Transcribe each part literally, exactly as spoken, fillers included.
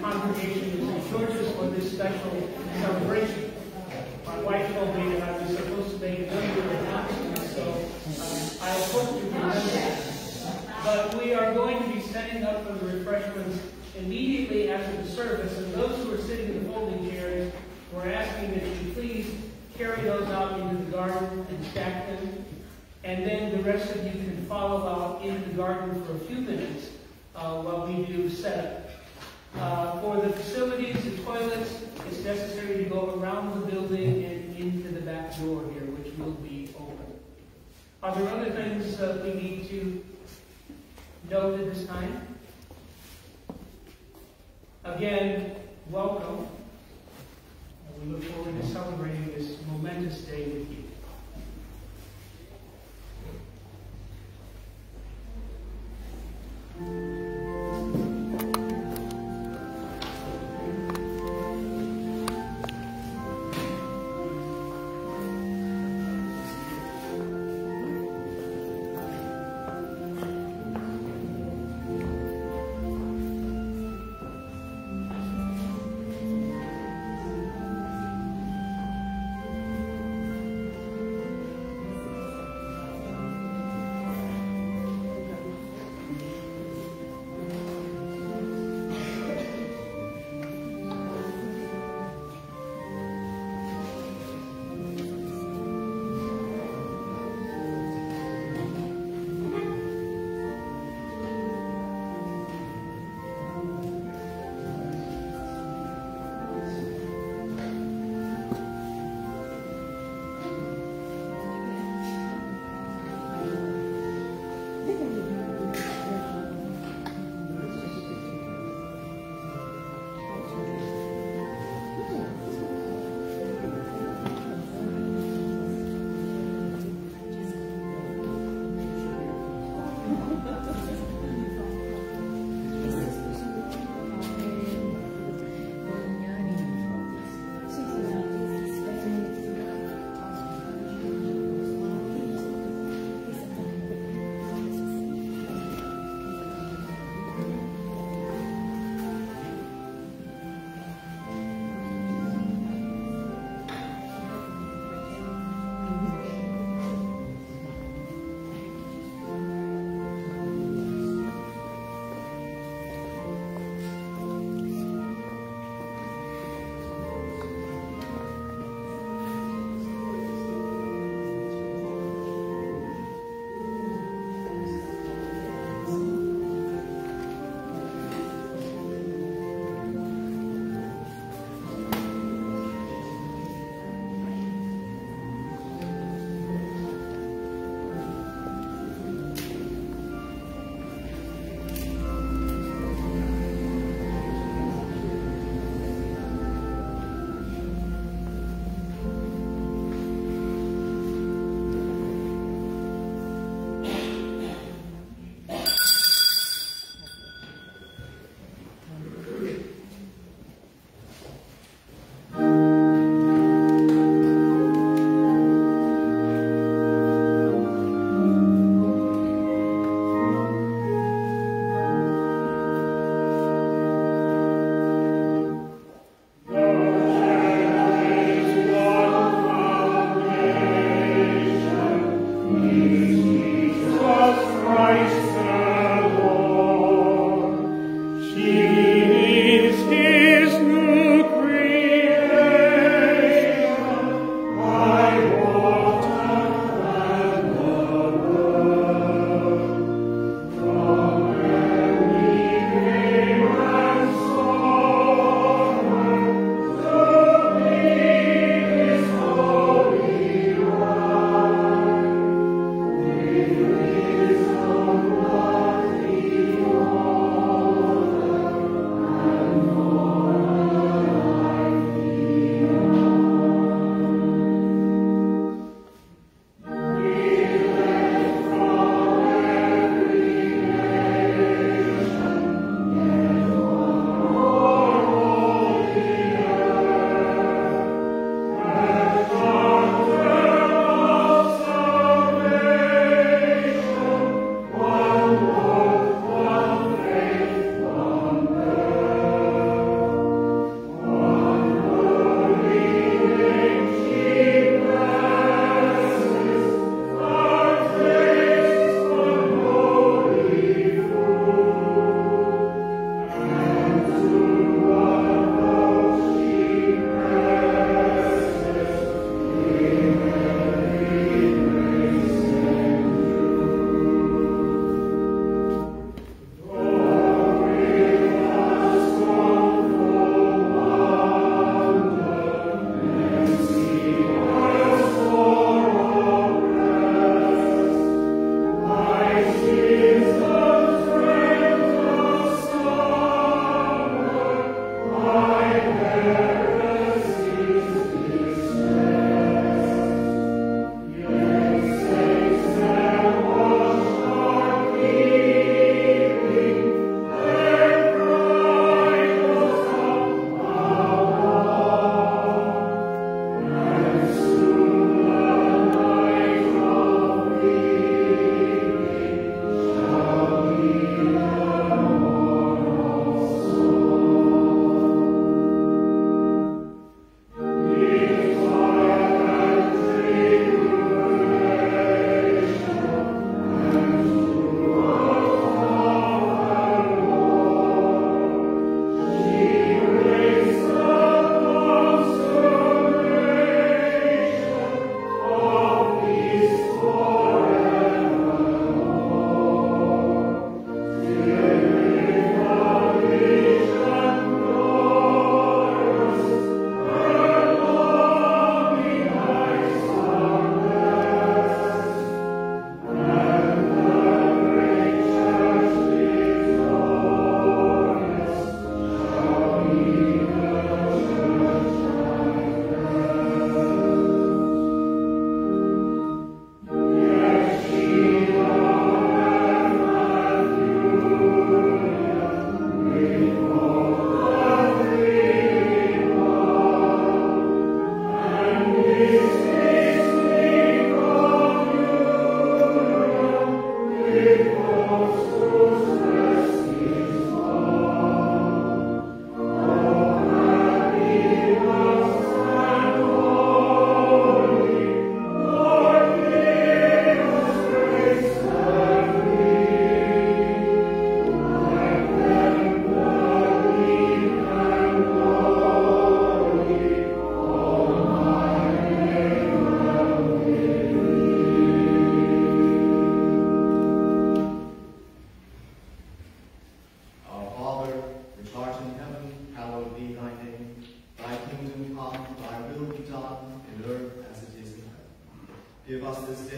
congregation is in Georgia for this special celebration. My wife told me that I was supposed to make a number of announcements, so um, I hope you remember that. But we are going to be setting up for the refreshments immediately after the service, and those who are sitting in the folding chairs, we're asking that you please carry those out into the garden and stack them, and then the rest of you can follow out into the garden for a few minutes uh, while we do setup. Uh, for the facilities, the toilets, it's necessary to go around the building and into the back door here, which will be open. Are there other things uh, we need to note at this time? Again, welcome. We look forward to celebrating this momentous day with you.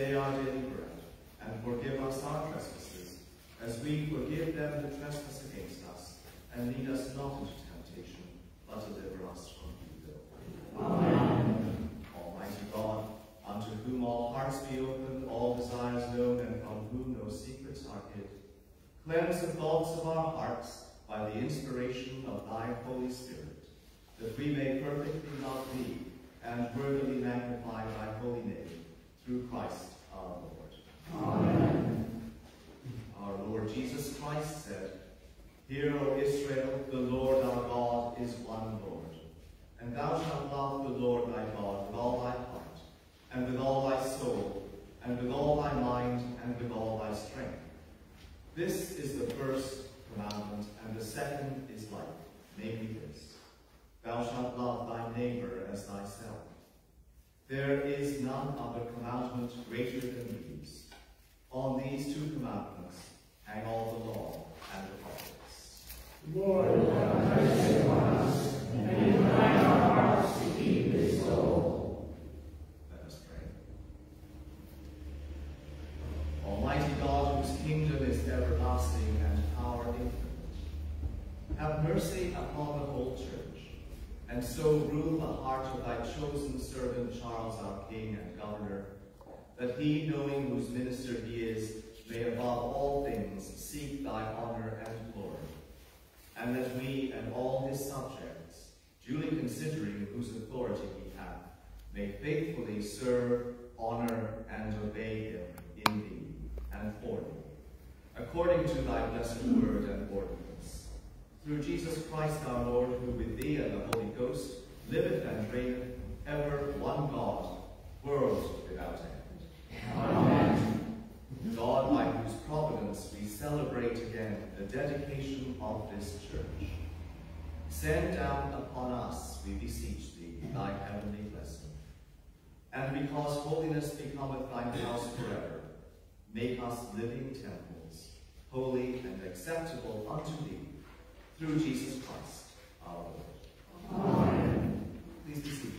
day our daily bread, and forgive us our trespasses, as we forgive them who trespass against us. And lead us not into temptation, but deliver us from evil. Amen. Almighty God, unto whom all hearts be open, all desires known, and from whom no secrets are hid, cleanse the thoughts of our hearts by the inspiration of thy Holy Spirit, that we may perfectly love thee and worthily magnify thy holy name, through Christ our Lord. Amen. Our Lord Jesus Christ said, Hear, O Israel, the Lord our God is one Lord. And thou shalt love the Lord thy God with all thy heart, and with all thy soul, and with all thy mind, and with all thy strength. This is the first commandment, and the second is like, namely this: Thou shalt love thy neighbor as thyself. There is none other commandment greater than these. On these two commandments hang all the law and the prophets. Lord, have mercy upon us, and incline our hearts to keep this law. Let us pray. Almighty God, whose kingdom is everlasting and power infinite, have mercy upon the whole church, and so rule the heart of thy chosen servant Charles, our King and Governor, that he, knowing whose minister he is, may above all things seek thy honor and glory, and that we and all his subjects, duly considering whose authority he hath, may faithfully serve, honor, and obey him in thee and for thee, according to thy blessed word and ordinance. Through Jesus Christ our Lord, who with thee and the Holy Ghost liveth and reigneth ever one God, world without end. Amen. God, by whose providence we celebrate again the dedication of this church, send down upon us, we beseech thee, thy heavenly blessing. And because holiness becometh thine house forever, make us living temples, holy and acceptable unto thee, through Jesus Christ our Lord. Amen. Please be seated.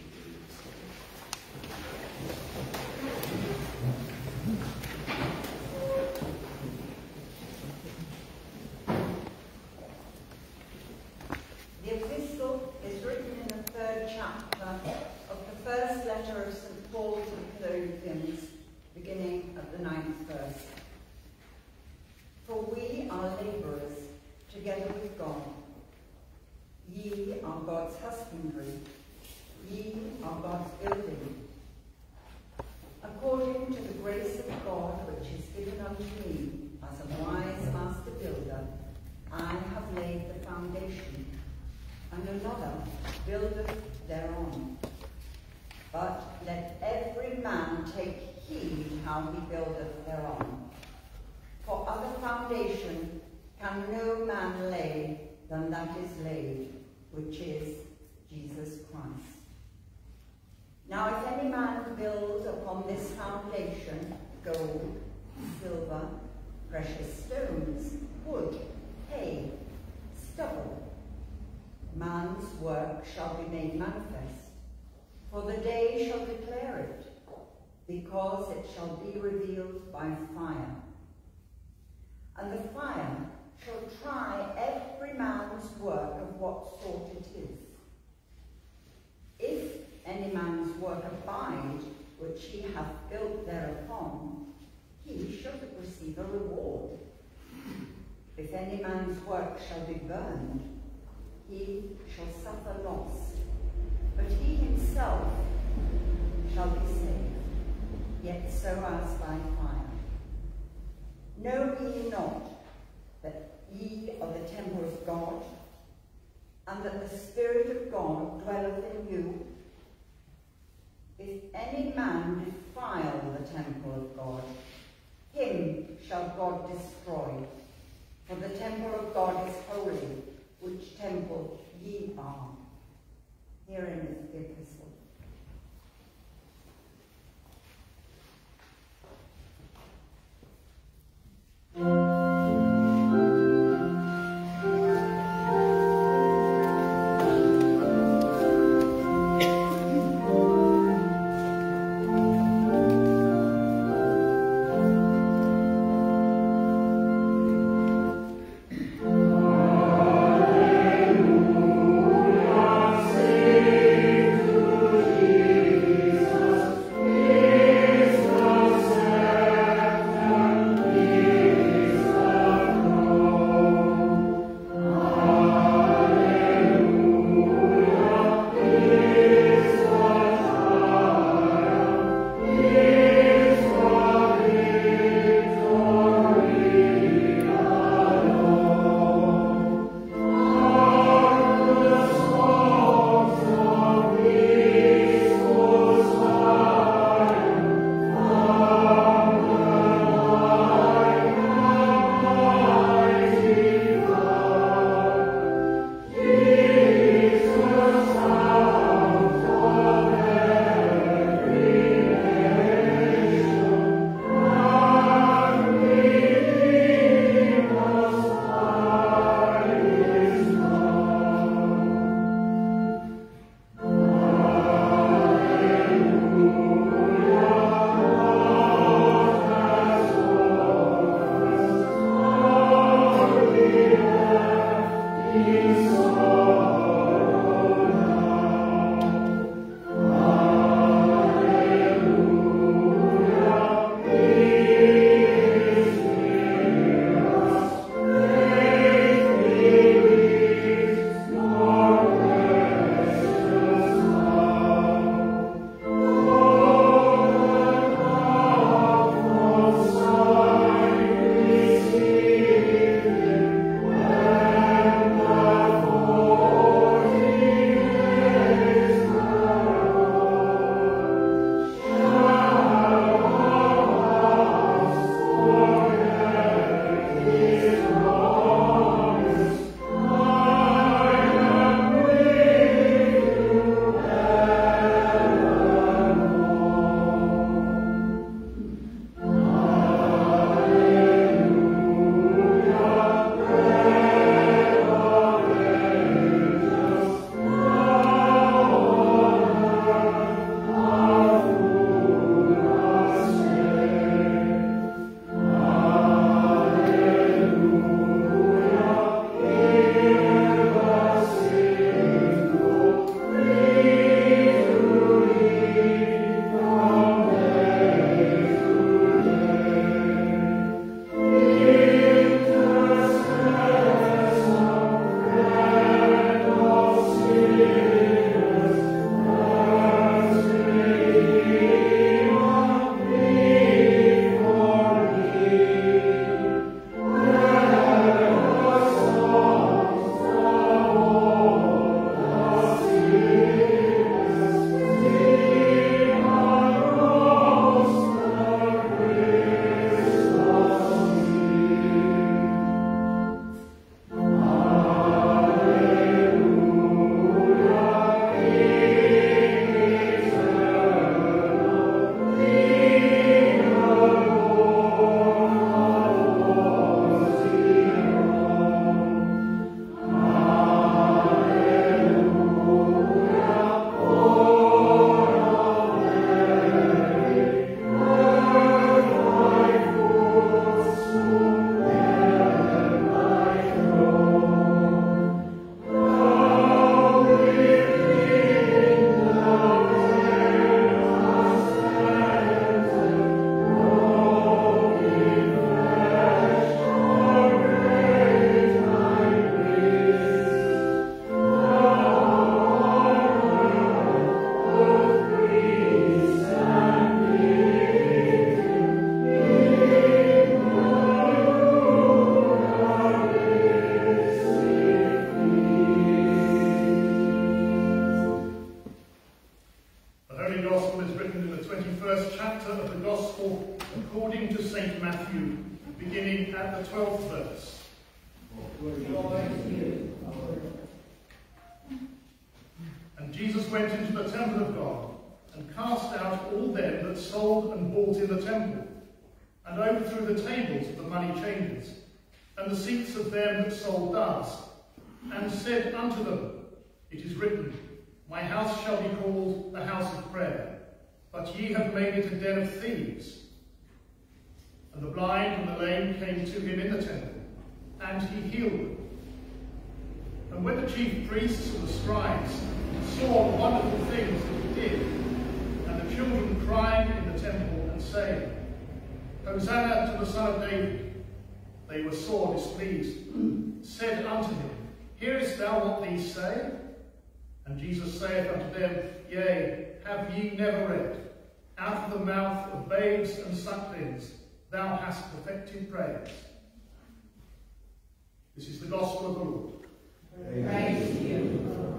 The epistle is written in the third chapter of the first letter of Saint Paul to the Corinthians, beginning at the ninth verse. For we are labourers together with God. Ye are God's husbandry, ye are God's building. According to the grace of God which is given unto me as a wise master builder, I have laid the foundation, and another buildeth thereon. But let every man take heed how he buildeth thereon. For other foundation can no man lay than that is laid, which is Jesus Christ. Now if any man build upon this foundation gold, silver, precious stones, wood, hay, stubble, man's work shall be made manifest, for the day shall declare it, because it shall be revealed by fire. And the fire shall try every man's work of what sort it is. If any man's work abide, which he hath built thereupon, he shall receive a reward. If any man's work shall be burned, he shall suffer loss, but he himself shall be saved, yet so as by fire. Know ye not that ye are the temple of God, and that the Spirit of God dwelleth in you? If any man defile the temple of God, him shall God destroy. For the temple of God is holy, which temple ye are. Herein is the epistle. beginning at the twelfth verse. And Jesus went into the temple of God, and cast out all them that sold and bought in the temple, and overthrew the tables of the money changers, and the seats of them that sold doves, and said unto them, It is written, My house shall be called a house of prayer, but ye have made it a den of thieves. And the blind and the lame came to him in the temple, and he healed them. And when the chief priests and the scribes saw the wonderful things that he did, and the children crying in the temple and saying, Hosanna to the Son of David, they were sore displeased, said unto him, Hearest thou what these say? And Jesus saith unto them, Yea, have ye never read, Out of the mouth of babes and sucklings thou hast perfected praise. This is the gospel of the Lord. Praise to you, Lord.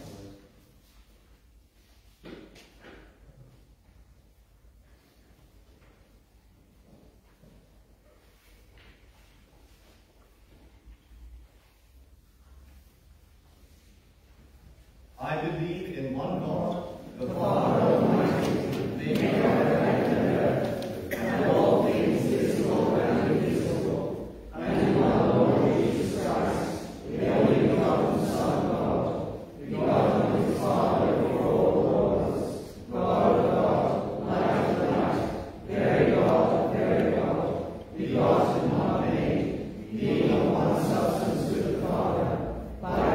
I believe in one God, the Father Almighty, maker of heaven and earth, and all things visible and invisible, and in one Lord Jesus Christ, the only begotten Son of God, begotten of his Father before all worlds, God of God, light of light, very God of very God, begotten, not made, being of one substance with the Father, by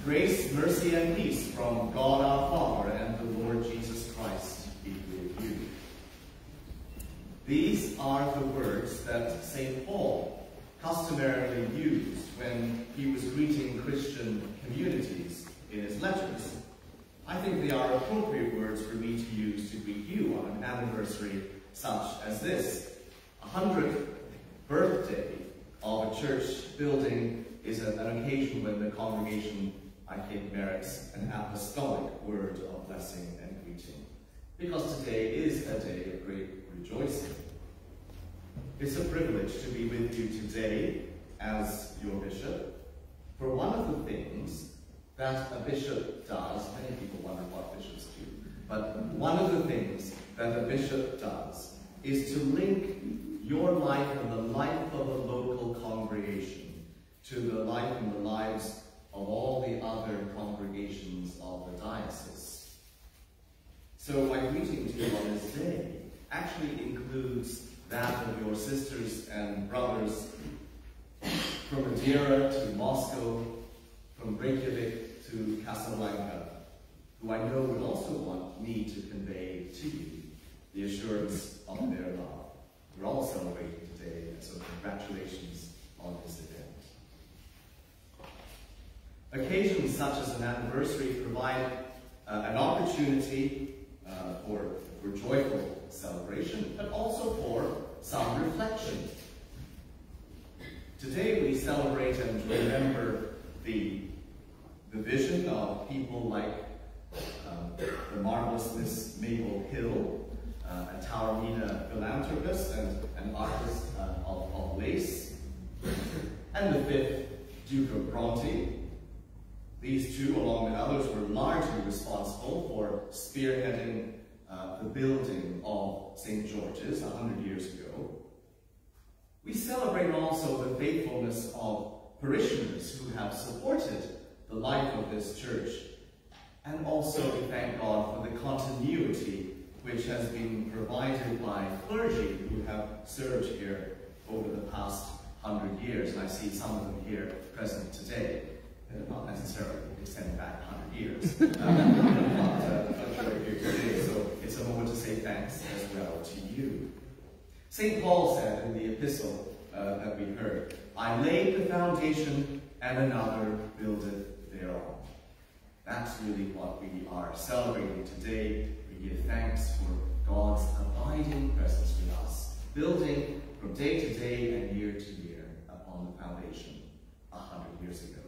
Grace, mercy, and peace from God our Father and the Lord Jesus Christ be with you. These are the words that Saint Paul customarily used when he was greeting Christian communities in his letters. I think they are appropriate words for me to use to greet you on an anniversary such as this. A hundredth birthday of a church building is an occasion when the congregation, I think, merits an apostolic word of blessing and greeting, because today is a day of great rejoicing. It's a privilege to be with you today as your bishop, for one of the things that a bishop does, many people wonder what bishops do, but one of the things that a bishop does is to link your life and the life of a local congregation to the life and the lives of all the other congregations of the diocese. So my greeting to you on this day actually includes that of your sisters and brothers from Madeira to Moscow, from Reykjavik to Casablanca, who I know would also want me to convey to you the assurance of their love. We're all celebrating today, and so congratulations on this event. Occasions such as an anniversary provide uh, an opportunity uh, for, for joyful celebration, but also for some reflection. Today we celebrate and remember the, the vision of people like uh, the marvelous Miss Mabel Hill, uh, a Taormina philanthropist and an artist uh, of, of lace, and the fifth Duke of Bronte. These two, along with others, were largely responsible for spearheading uh, the building of Saint George's a hundred years ago. We celebrate also the faithfulness of parishioners who have supported the life of this church, and also we thank God for the continuity which has been provided by clergy who have served here over the past hundred years. And I see some of them here present today. Not necessarily extending back one hundred years, um, but uh, I'm sure here today, so it's a moment to say thanks as well to you. Saint Paul said in the epistle uh, that we heard, I laid the foundation and another buildeth thereon. That's really what we are celebrating today. We give thanks for God's abiding presence with us, building from day to day and year to year upon the foundation a hundred years ago.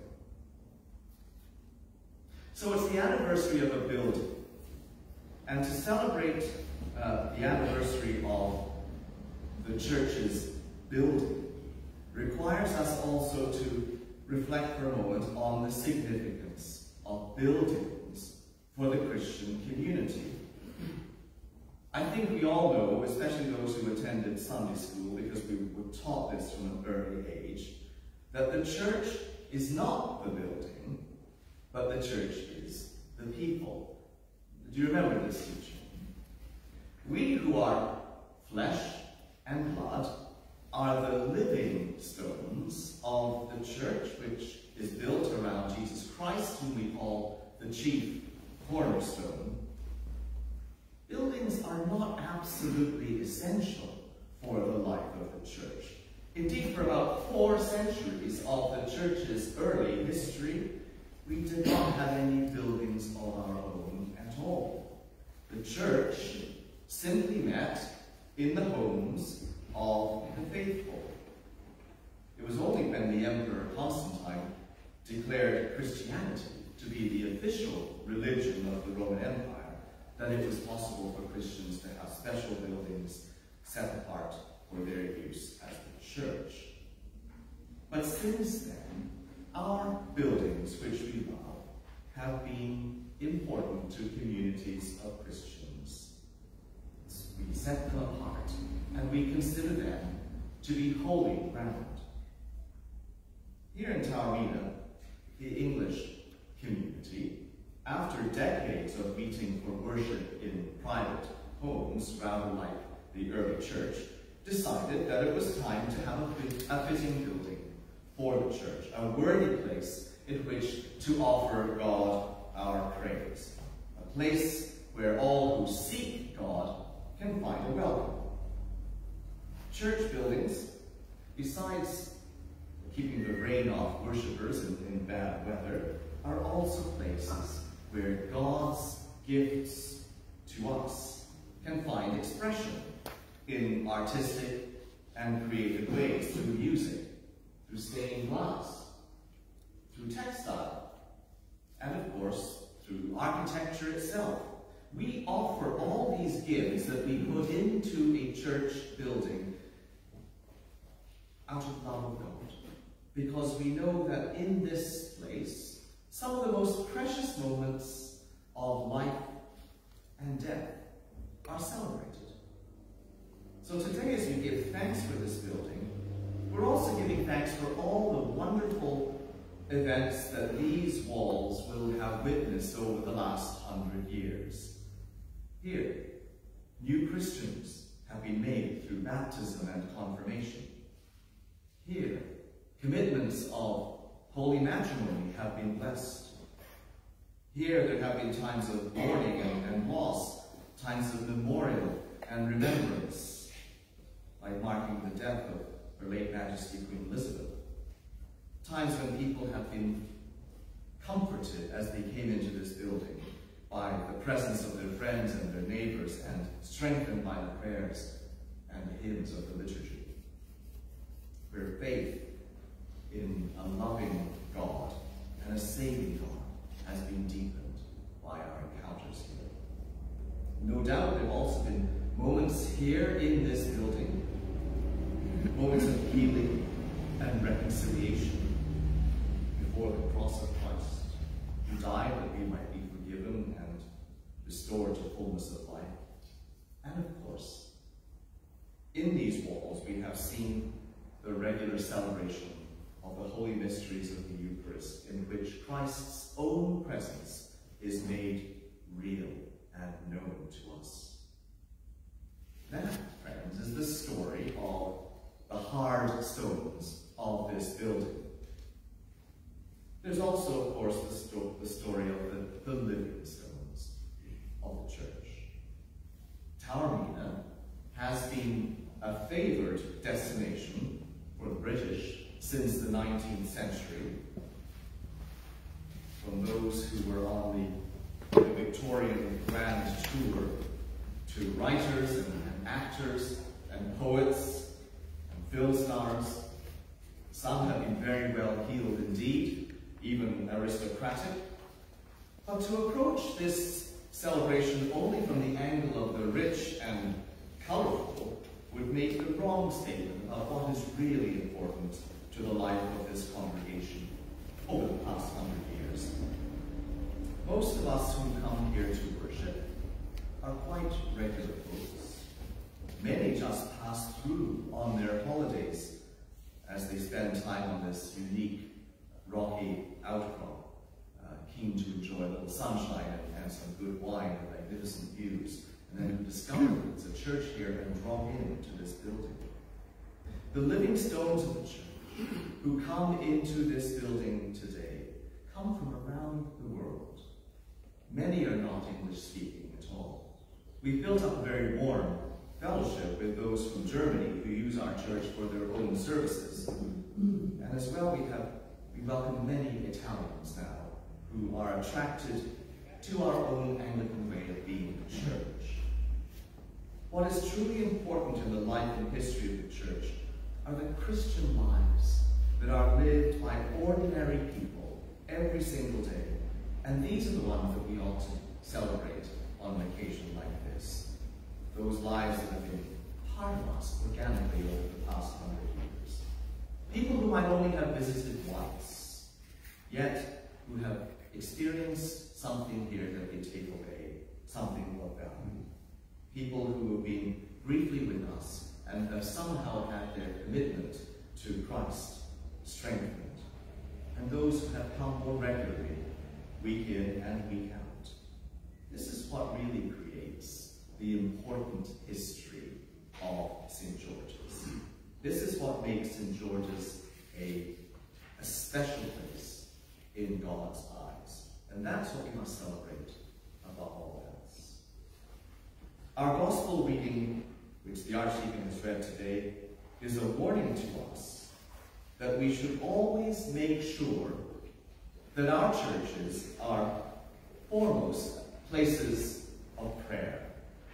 So it's the anniversary of a building, and to celebrate uh, the anniversary of the church's building requires us also to reflect for a moment on the significance of buildings for the Christian community. I think we all know, especially those who attended Sunday school, because we were taught this from an early age, that the church is not the building, but the church is the people. Do you remember this teaching? We who are flesh and blood are the living stones of the church, which is built around Jesus Christ, whom we call the chief cornerstone. Buildings are not absolutely essential for the life of the church. Indeed, for about four centuries of the church's early history, we did not have any buildings of our own at all. The church simply met in the homes of the faithful. It was only when the Emperor Constantine declared Christianity to be the official religion of the Roman Empire that it was possible for Christians to have special buildings set apart for their use as the church. But since then, our buildings, which we love, have been important to communities of Christians. We set them apart, and we consider them to be holy ground. Here in Taormina, the English community, after decades of meeting for worship in private homes, rather like the early church, decided that it was time to have a, fit, a fitting building for the church, a worthy place in which to offer God our praise. A place where all who seek God can find a welcome. Church buildings, besides keeping the rain off worshippers in, in bad weather, are also places where God's gifts to us can find expression in artistic and creative ways, through music, through stained glass, through textile, and of course, through architecture itself. We offer all these gifts that we put into a church building out of love of God, because we know that in this place, some of the most precious moments of life and death are celebrated. So today, as we give thanks for this building, we're also giving thanks for all the wonderful events that these walls will have witnessed over the last hundred years. Here, new Christians have been made through baptism and confirmation. Here, commitments of holy matrimony have been blessed. Here, there have been times of mourning and, and loss, times of memorial and remembrance, like marking the death of Her late Majesty Queen Elizabeth. Times when people have been comforted as they came into this building by the presence of their friends and their neighbors, and strengthened by the prayers and the hymns of the liturgy. Where faith in a loving God and a saving God has been deepened by our encounters here. No doubt there have also been moments here in this building, moments of healing and reconciliation before the cross of Christ, who died that we might be forgiven and restored to fullness of life. And of course, in these walls we have seen the regular celebration of the holy mysteries of the Eucharist, in which Christ's own presence is made real and known to us. That, friends, is the story of the hard stones of this building. There's also, of course, the, sto the story of the, the living stones of the church. Taormina has been a favored destination for the British since the nineteenth century. From those who were on the, the Victorian Grand Tour, to writers and, and actors and poets and film stars. Some have been very well heeled indeed, even aristocratic. But to approach this celebration only from the angle of the rich and colourful would make the wrong statement about what is really important to the life of this congregation over the past hundred years. Most of us who come here to worship are quite regular folks. Many just pass through on their holidays as they spend time on this unique rocky outcrop, uh, keen to enjoy a little sunshine and, and some good wine and magnificent views, and then who discover that there's a church here and drop into this building. The living stones of the church who come into this building today come from around the world. Many are not English speaking at all. We've built up a very warm fellowship with those from Germany who use our church for their own services. And as well, we have we welcome many Italians now who are attracted to our own Anglican way of being the church. What is truly important in the life and history of the church are the Christian lives that are lived by ordinary people every single day. And these are the ones that we ought to celebrate on an occasion like this. Those lives that have been part of us organically over the past hundred years. People who might only have visited once, yet who have experienced something here that they take away, something of value. People who have been briefly with us and have somehow had their commitment to Christ strengthened. And those who have come more regularly, week in and week out. This is what really creates the important history of Saint George's. This is what makes Saint George's a, a special place, in God's eyes. And that's what we must celebrate above all else. Our gospel reading, which the Archdeacon has read today, is a warning to us that we should always make sure that our churches are foremost places of prayer.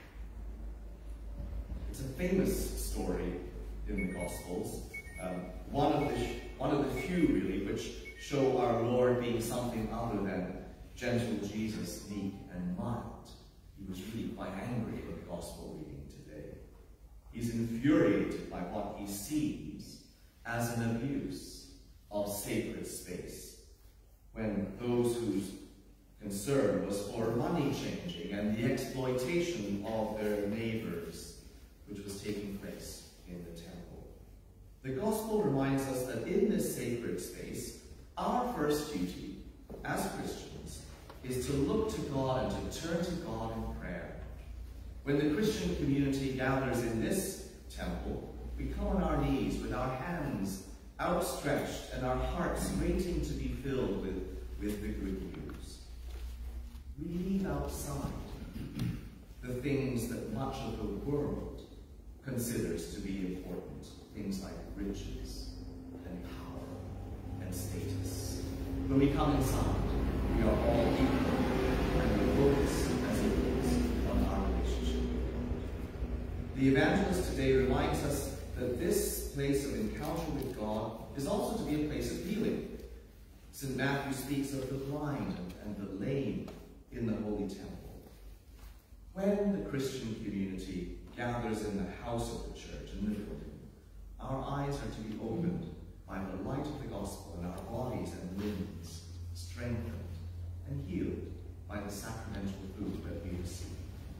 It's a famous story in the Gospels, um, one of the one of the few really which show our Lord being something other than gentle Jesus, meek and mild. He was really quite angry in the Gospel reading today. He's infuriated by what he sees as an abuse of sacred space, when those whose concern was for money changing and the exploitation of their neighbors, which was taking place in the temple. The Gospel reminds us that in this sacred space, our first duty as Christians is to look to God and to turn to God in prayer. When the Christian community gathers in this temple, we come on our knees with our hands outstretched and our hearts waiting to be filled with, with the good news. We leave outside the things that much of the world considers to be important, things like riches and power and status. When we come inside, we are all equal, and we focus as equals on our relationship with God. The evangelist today reminds us that this place of encounter with God is also to be a place of healing. Saint Matthew speaks of the blind and, and the lame in the Holy Temple. When the Christian community gathers in the house of the church, in the building, our eyes are to be opened by the light of the gospel, and our bodies and limbs strengthened and healed by the sacramental food that we receive.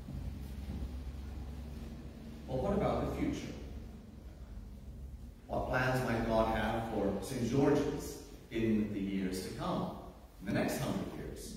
Well, what about the future? What plans might God have for Saint George's in the years to come, in the next hundred years?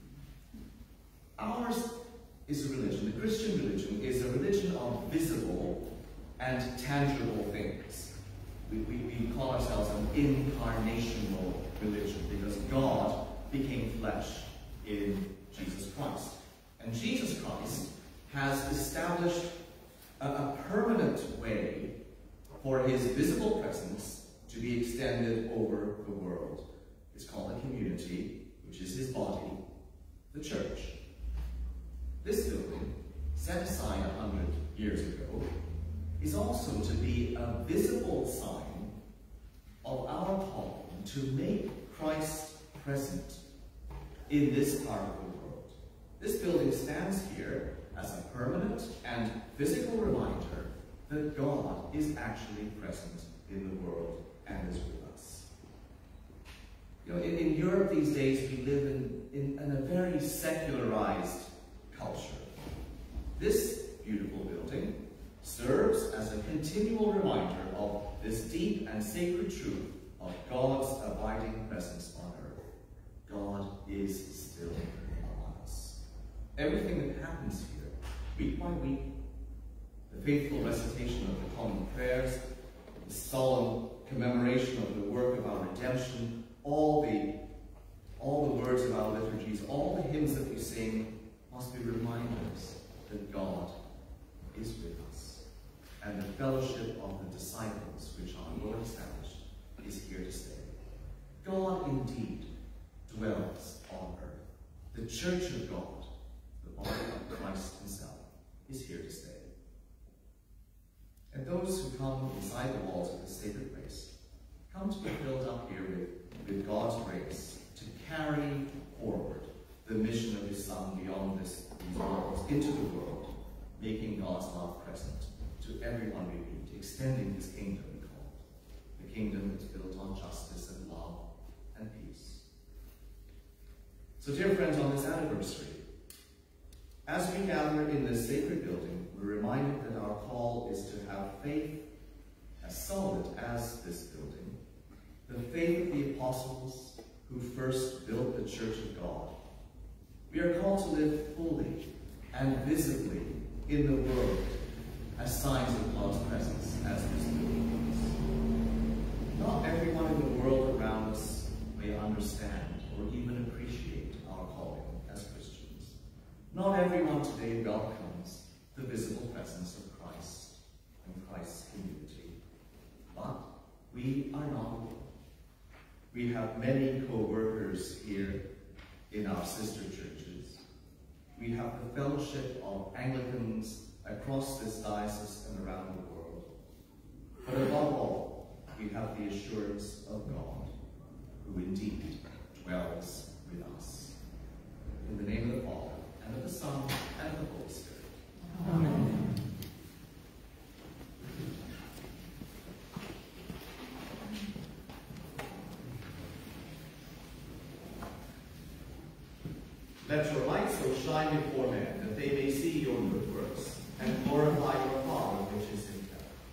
Ours is a religion, the Christian religion is a religion of visible and tangible things. We, we, we call ourselves an incarnational religion because God became flesh in Jesus Christ. And Jesus Christ has established a, a permanent way for his visible presence to be extended over the world. It's called a community, which is his body, the church. This building, set aside a hundred years ago, is also to be a visible sign of our calling to make Christ present in this part of the world. This building stands here as a permanent and physical reminder that God is actually present in the world and is with us. You know, in, in Europe these days, we live in, in, in a very secularized culture. This beautiful building serves as a continual reminder of this deep and sacred truth of God's abiding presence on earth. God is still among us. Everything that happens here, week by week, the faithful recitation of the common prayers, the solemn commemoration of the work of our redemption, all the, all the words of our liturgies, all the hymns that we sing must be reminders that God is with us. And the fellowship of the disciples, which our Lord established, is here to stay. God indeed dwells on earth. The church of God, the body of Christ himself, is here to stay. And those who come inside the walls of this sacred place come to be filled up here with, with God's grace to carry forward the mission of his Son beyond this, these walls into the world, making God's love present to everyone we meet, extending his kingdom, we call it. The kingdom that's built on justice and love and peace. So, dear friends, on this anniversary, as we gather in this sacred building, we're reminded that our call is to have faith as solid as this building, the faith of the apostles who first built the church of God. We are called to live fully and visibly in the world as signs of God's presence, as this building is. Not everyone in the world around us may understand or today welcomes the visible presence of Christ and Christ's community. But we are not alone. We have many co-workers here in our sister churches. We have the fellowship of Anglicans across this diocese and around the world. But above all, we have the assurance of God, who indeed dwells with us. In the name of the Father, and of the Son, and of the Holy Spirit. Amen. Let your light so shine before men, that they may see your good works, and glorify your Father which is in heaven.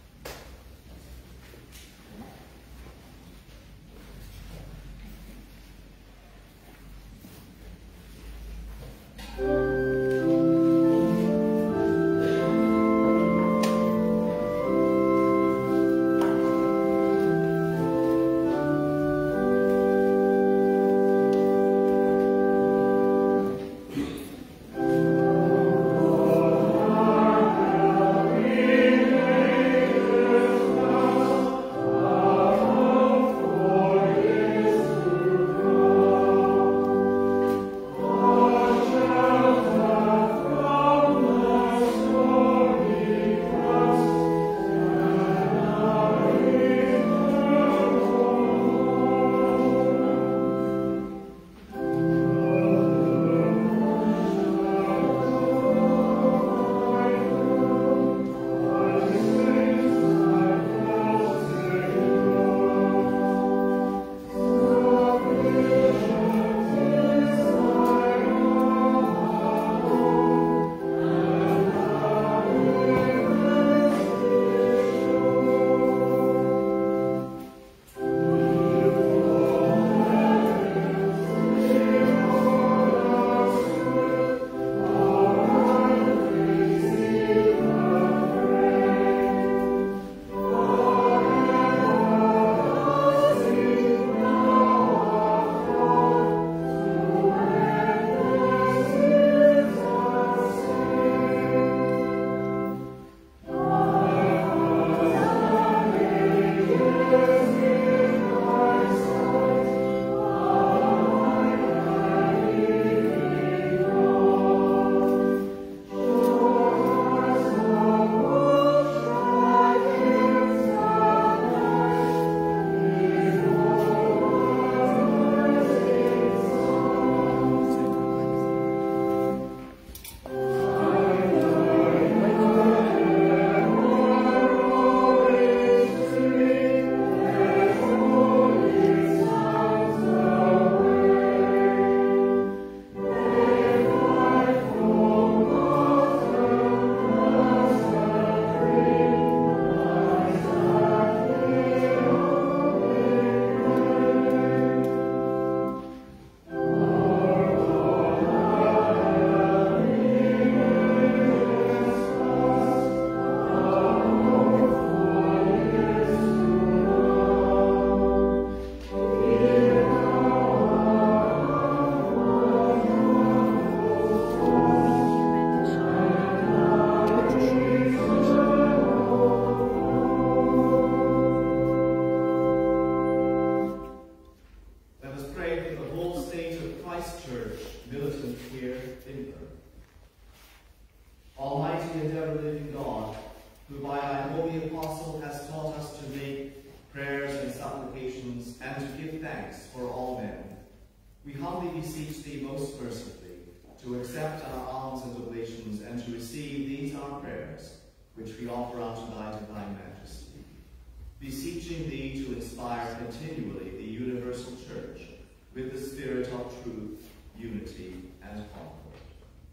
Beseeching thee to inspire continually the universal church with the spirit of truth, unity, and concord.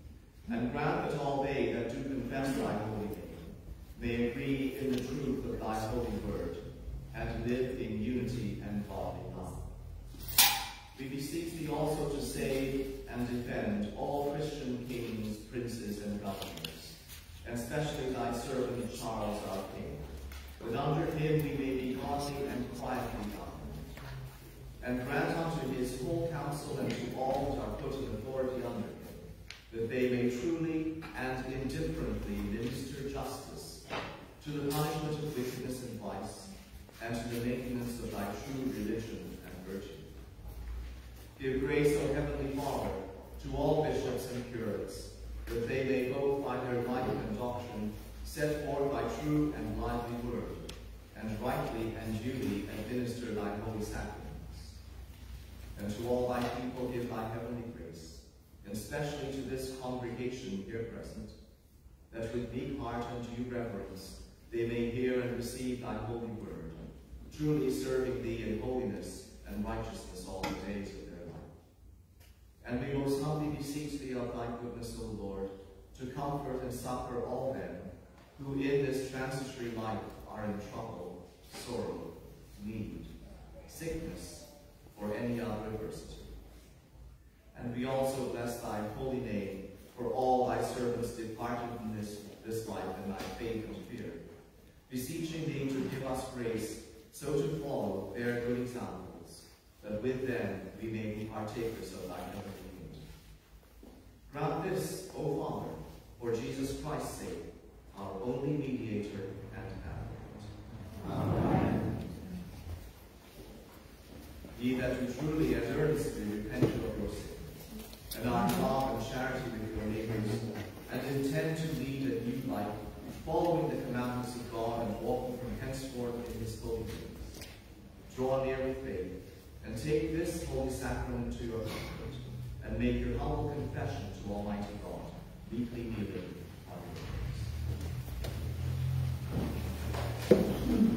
And grant that all they that do confess thy holy name may agree in the truth of thy holy word, and live in unity and godly love. We beseech thee also to save and defend all Christian kings, princes, and governors, and especially thy servant Charles our King, that under him we may be godly and quietly governed. And grant unto his whole council and to all that are put in authority under him that they may truly and indifferently minister justice to the punishment of wickedness and vice, and to the maintenance of thy true religion and virtue. Give grace, O Heavenly Father, to all bishops and curates, that they may both by their life and doctrine set forth thy true and lively word, and rightly and duly administer thy holy sacraments. And to all thy people give thy heavenly grace, and especially to this congregation here present, that with meek heart and due reverence they may hear and receive thy holy word, truly serving thee in holiness and righteousness all the days of their life. And we most humbly beseech thee of thy goodness, O Lord, to comfort and succor all them who in this transitory life are in trouble, sorrow, need, sickness, or any other adversity. And we also bless thy holy name for all thy servants departed from this, this life in thy faith and fear, beseeching thee to give us grace so to follow their good examples, that with them we may be partakers of thy heavenly kingdom. Grant this, O Father, for Jesus Christ's sake, our only mediator and advocate. Amen. Ye that do truly and earnestly repent of your sins, and are in love and charity with your neighbors, and intend to lead a new life, following the commandments of God and walking from henceforth in his holy ways, draw near with faith, and take this holy sacrament to your comfort, and make your humble confession to Almighty God, meekly kneeling on your knees.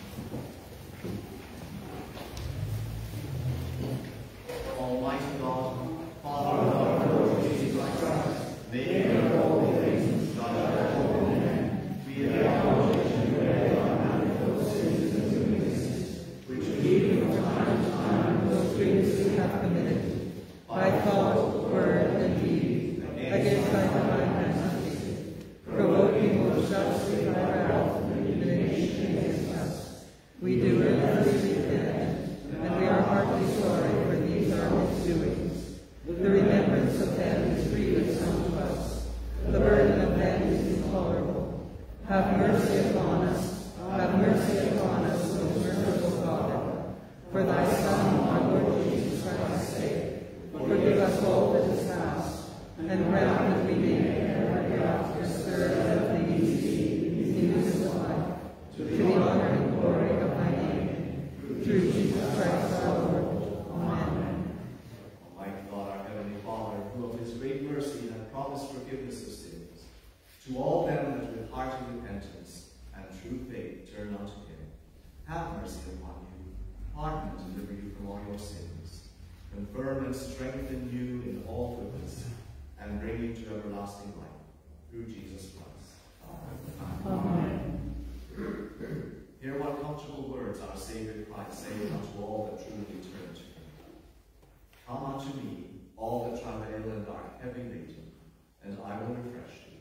Almighty God, Father of our Lord Jesus Christ, maker of all things, God of all men, we acknowledge and pray our manifold sins and weaknesses, which we from time to time most grievously have committed, by thought, word, and deed, against thy divine majesty, provoking most justly thy wrath and indignation against us. We do earnestly repent, and we are heartily sorry for these our misdoings. The remembrance of them is grievous unto us. The burden of them is intolerable. Have mercy upon us. Have mercy upon us, O merciful Father. For thy Son, our Lord Jesus Christ's sake, forgive us all that is past, and grant that we may ever hereafter serve and please thee in this life, to the honor and glory of thy name, through Jesus Christ our Lord. Amen. Almighty God, our Heavenly Father, who of his great mercy hath promised forgiveness of sins, to all them that with hearty repentance and true faith turn unto him, have mercy upon you, pardon and deliver you from all your sins, confirm and strengthen you in all goodness, and bring you to everlasting life, through Jesus Christ. Amen. Amen. Hear what comfortable words our Savior Christ saith unto all that truly turn to him. Come unto me, all that travail and are heavy laden, and I will refresh you.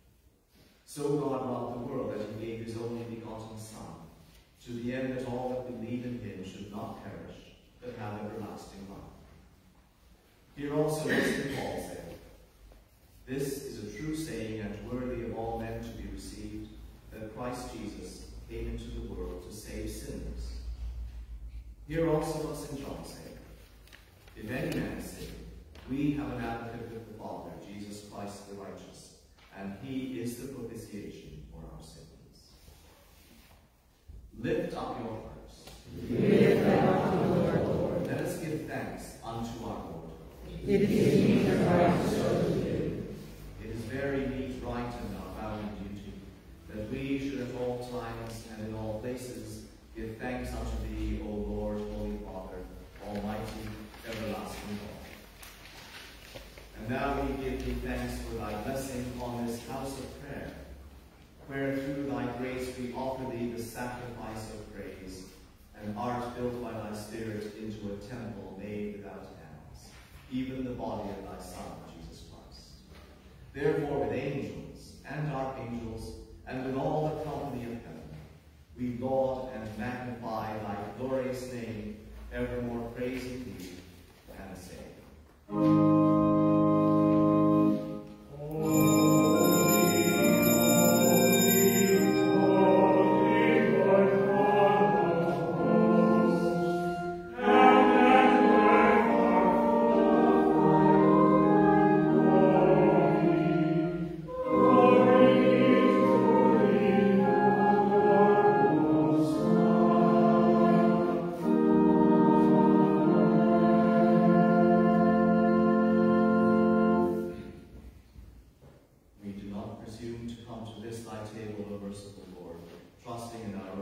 So God loved the world that he gave his only begotten Son, to the end that all that believe in him should not perish, but have everlasting life. Here also is Saint Paul said, this is a true saying and worthy of all men to be received, that Christ Jesus came into the world to save sinners. Here also was Saint John saying, if any man sin, we have an advocate with the Father, Jesus Christ the righteous, and he is the propitiation for our sins. Lift up your hearts. Lift up to the Lord. Let us give thanks unto our Lord. It is meet and right so to do. It is very meet, right, and our bounden duty, that we should at all times and in all places give thanks unto thee, O Lord, Holy Father, Almighty, everlasting God. And now we give thee thanks for thy blessing on this house of prayer, where through thy grace we offer thee the sacrifice of praise, and art built by thy Spirit into a temple made without hands, even the body of thy Son, Jesus Christ. Therefore with angels and archangels, and with all the company of heaven, we laud and magnify thy glorious name, evermore praising thee, and say,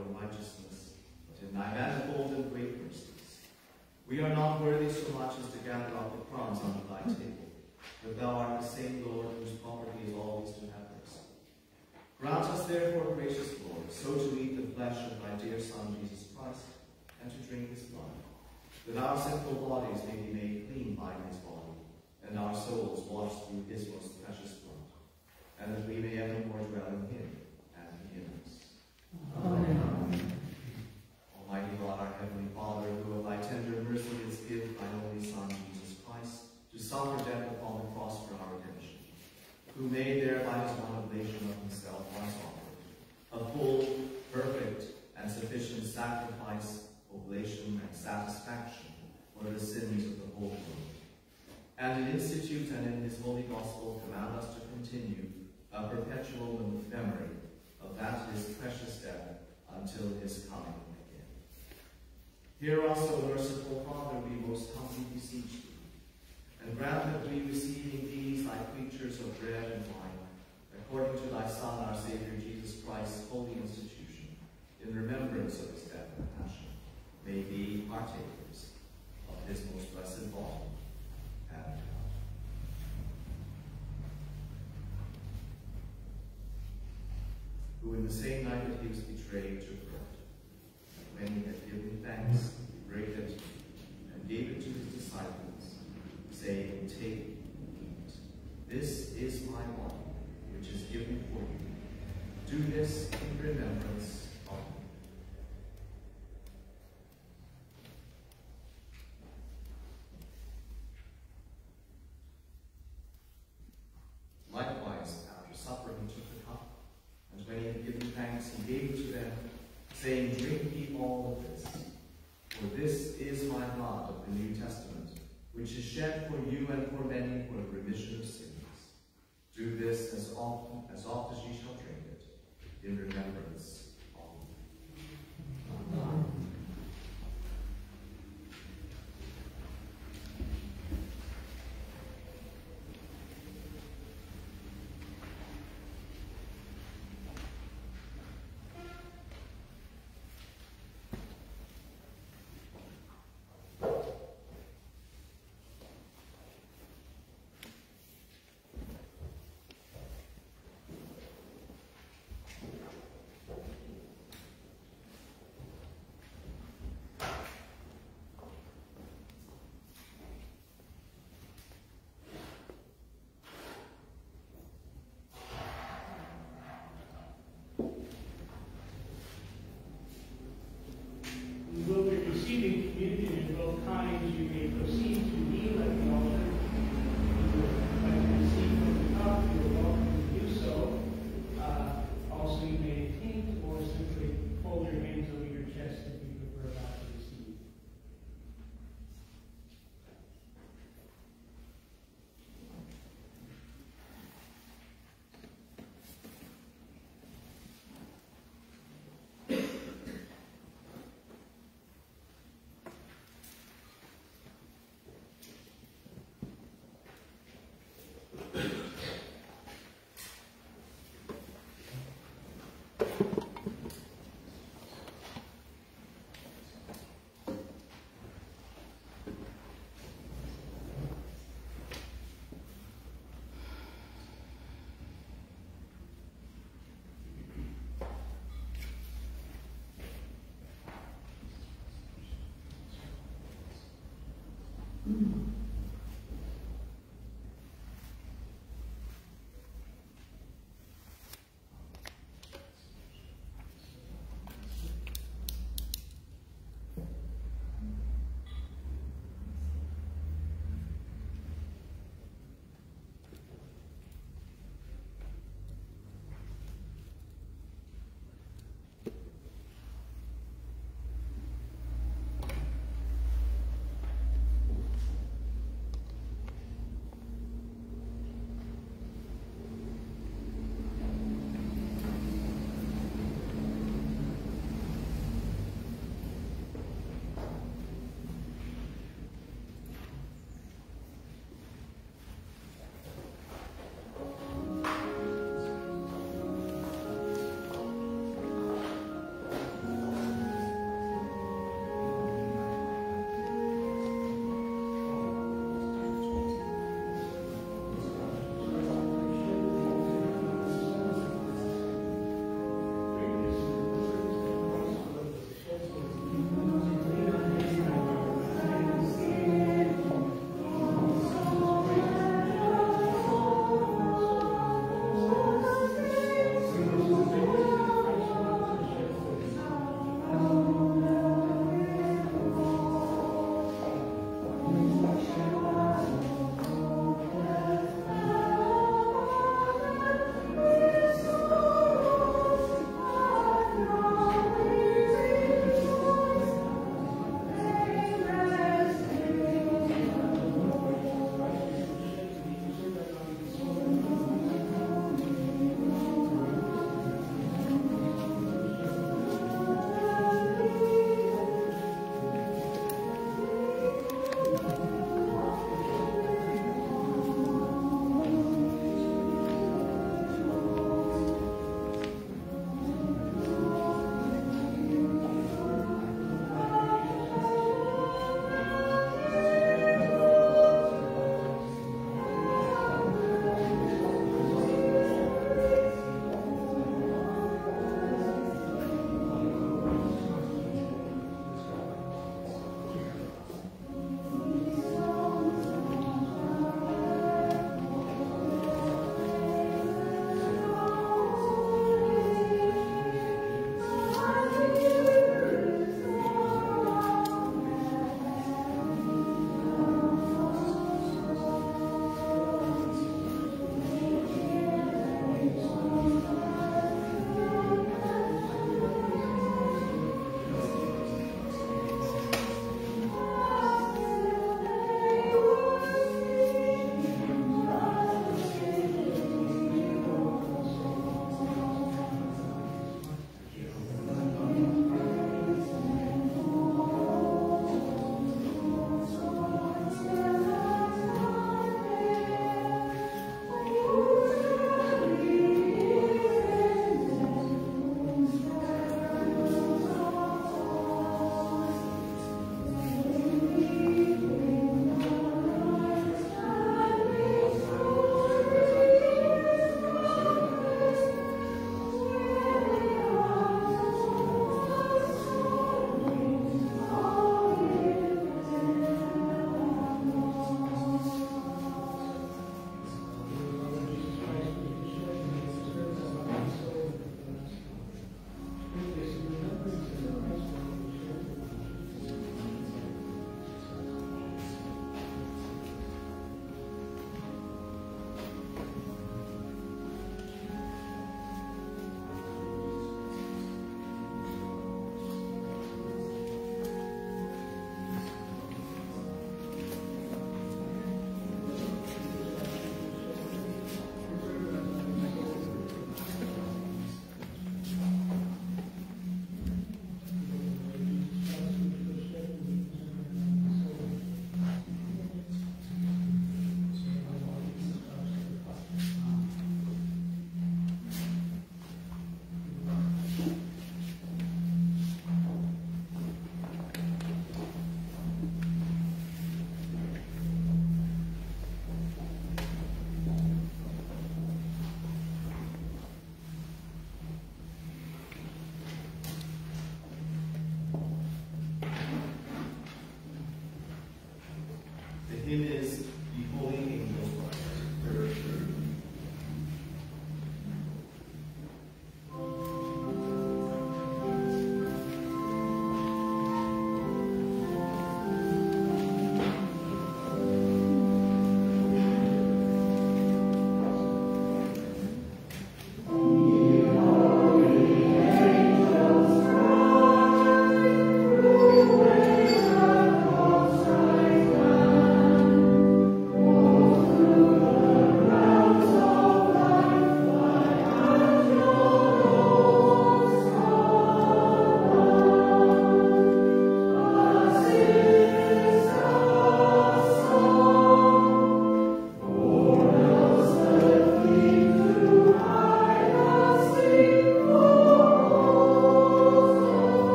own righteousness, but in thy manifold and great mercies. We are not worthy so much as to gather up the crumbs under thy table, but thou art the same Lord whose property is always to have mercy. Grant us therefore, gracious Lord, so to eat the flesh of thy dear Son, Jesus Christ, and to drink his blood, that our sinful bodies may be made clean by his body, and our souls washed through his most precious blood, and that we may evermore dwell in him and he in us. Amen. Almighty God, our heavenly Father, who of thy tender mercy didst give thy only Son, Jesus Christ, to suffer death upon the cross for our redemption, who made there by his one oblation of himself once offered, a full, perfect, and sufficient sacrifice, oblation, and satisfaction for the sins of the whole world. And in institute and in his holy gospel command us to continue a perpetual memory of that his precious death until his coming again. Hear us, O merciful Father, we most humbly beseech thee, and grant that we, receiving these thy creatures of bread and wine, according to thy Son, our Saviour Jesus Christ's holy institution, in remembrance of his death and passion, may be partakers of his most blessed body and blood. Who in the same night that he was betrayed took bread, and when he had given thanks, he brake it and gave it to his disciples, saying, Take, eat. This is my body, which is given for you. Do this in remembrance of me. Likewise, after supper, he took the cup, and when he had given thanks, he gave it to them, saying, Drink ye all of this, for this is my blood of the New Testament, which is shed for you and for many for the remission of sins. Do this as often as oft as ye shall drink it, in remembrance of me. Amen.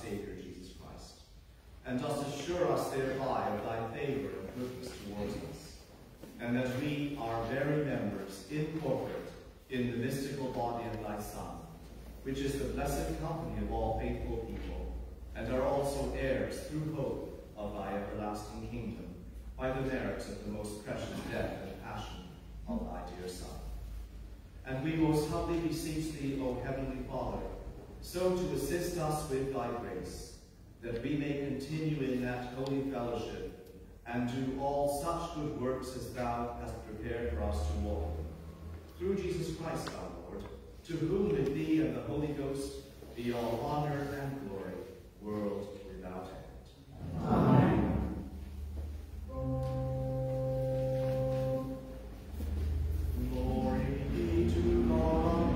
Savior Jesus Christ, and dost assure us thereby of thy favor and purpose towards us, and that we are very members incorporate in the mystical body of thy Son, which is the blessed company of all faithful people, and are also heirs through hope of thy everlasting kingdom, by the merits of the most precious death and passion of thy dear Son. And we most humbly beseech thee, O Heavenly Father, so to assist us with thy grace, that we may continue in that holy fellowship, and do all such good works as thou hast prepared for us to walk in. Through Jesus Christ our Lord, to whom with thee and the Holy Ghost be all honor and glory, world without end. Amen. Glory be to God.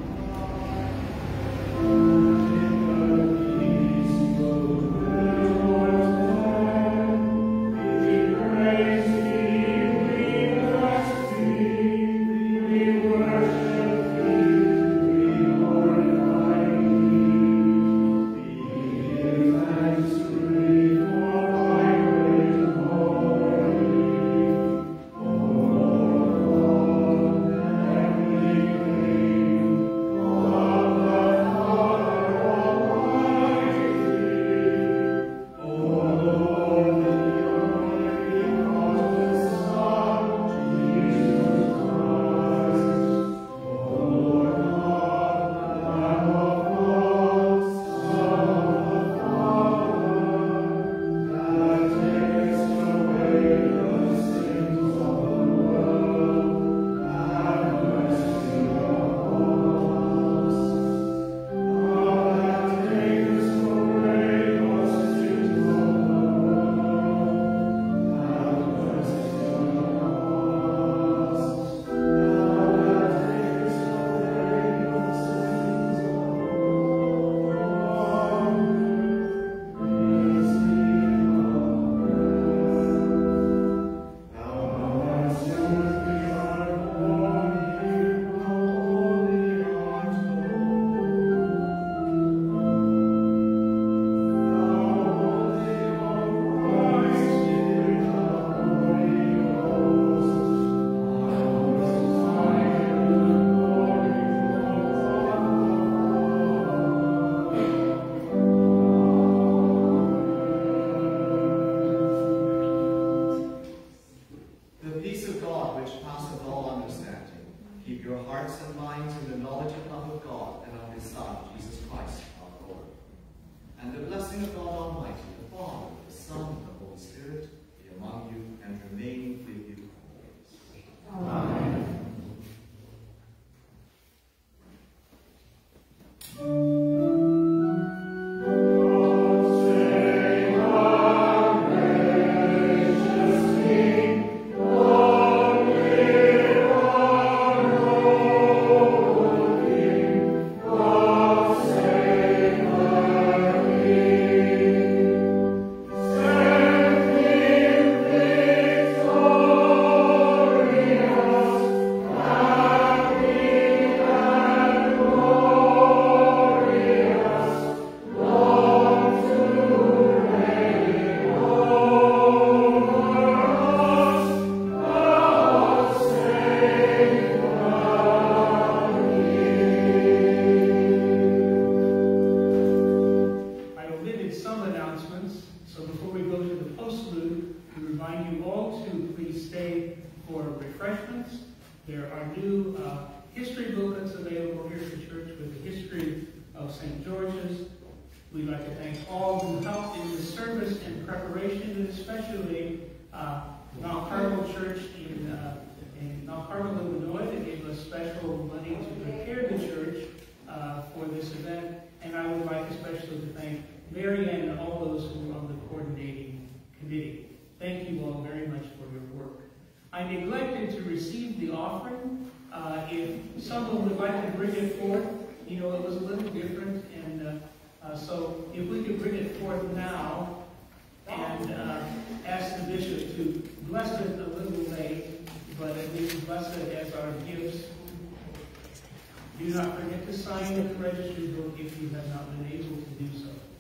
There are new uh, history booklets available here at the church with the history of Saint George's. We'd like to thank all who helped in the service and preparation, and especially uh, Mount Carmel Church in, uh, in Mount Carmel, Illinois, that gave us special money to prepare the church uh, for this event. And I would like especially to thank Mary Ann and all those who were on the coordinating committee. Thank you all very much for your work. I neglected to receive the offering. Uh, if someone would like to bring it forth, you know, it was a little different, and uh, uh, so if we could bring it forth now and uh, ask the bishop to bless it a little late, but at least bless it as our gifts. Do not forget to sign the registry book if you have not been able to do so.